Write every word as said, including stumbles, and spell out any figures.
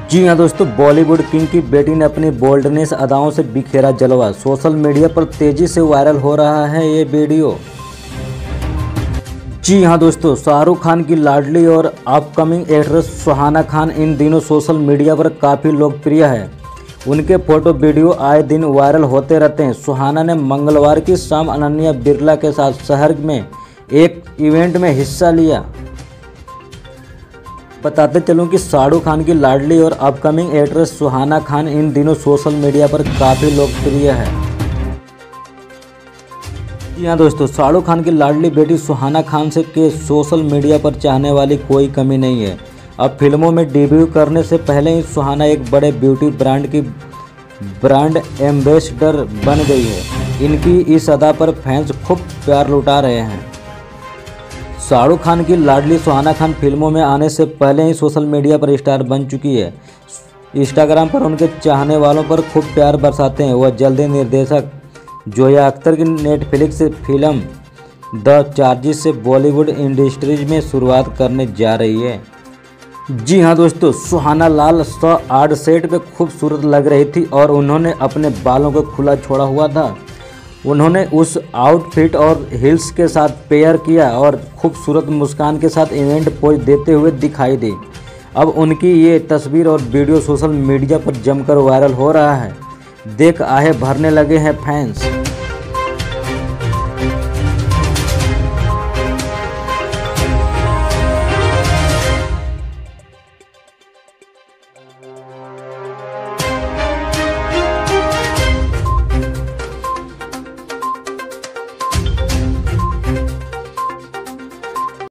जी हाँ दोस्तों, बॉलीवुड किंग की बेटी ने अपनी बोल्डनेस अदाओं से बिखेरा जलवा। सोशल मीडिया पर तेजी से वायरल हो रहा है ये वीडियो। जी हाँ दोस्तों, शाहरुख खान की लाडली और अपकमिंग एक्ट्रेस सुहाना खान इन दिनों सोशल मीडिया पर काफ़ी लोकप्रिय है। उनके फोटो वीडियो आए दिन वायरल होते रहते हैं। सुहाना ने मंगलवार की शाम अनन्या बिरला के साथ शहर में एक इवेंट में हिस्सा लिया। बताते चलूं कि शाहरुख खान की लाडली और अपकमिंग एक्ट्रेस सुहाना खान इन दिनों सोशल मीडिया पर काफ़ी लोकप्रिय है। जी हाँ दोस्तों, शाहरुख खान की लाडली बेटी सुहाना खान से के सोशल मीडिया पर चाहने वाली कोई कमी नहीं है। अब फिल्मों में डेब्यू करने से पहले ही सुहाना एक बड़े ब्यूटी ब्रांड की ब्रांड एम्बेसडर बन गई है। इनकी इस अदा पर फैंस खूब प्यार लुटा रहे हैं। शाहरुख खान की लाडली सुहाना खान फिल्मों में आने से पहले ही सोशल मीडिया पर स्टार बन चुकी है। इंस्टाग्राम पर उनके चाहने वालों पर खूब प्यार बरसाते हैं। वह जल्दी निर्देशक जोया अख्तर की नेटफ्लिक्स फिल्म द चार्जिस से बॉलीवुड इंडस्ट्रीज में शुरुआत करने जा रही है। जी हाँ दोस्तों, सुहाना लाल सौ आठ सेट पे खूबसूरत लग रही थी और उन्होंने अपने बालों को खुला छोड़ा हुआ था। उन्होंने उस आउटफिट और हिल्स के साथ पेयर किया और खूबसूरत मुस्कान के साथ इवेंट पोज देते हुए दिखाई दी। अब उनकी ये तस्वीर और वीडियो सोशल मीडिया पर जमकर वायरल हो रहा है। देख आहे भरने लगे हैं फैंस।